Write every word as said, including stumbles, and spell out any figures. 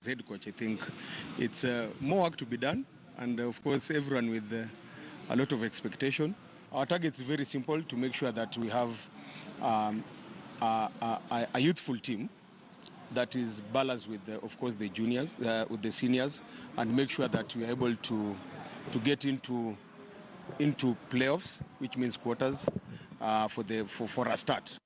head coach, I think it's uh, more work to be done, and uh, of course everyone with uh, a lot of expectation. Our target is very simple: to make sure that we have um, a, a, a youthful team that is balanced with, uh, of course, the juniors, uh, with the seniors, and make sure that we are able to to get into into playoffs, which means quarters, uh, for the for, for a start.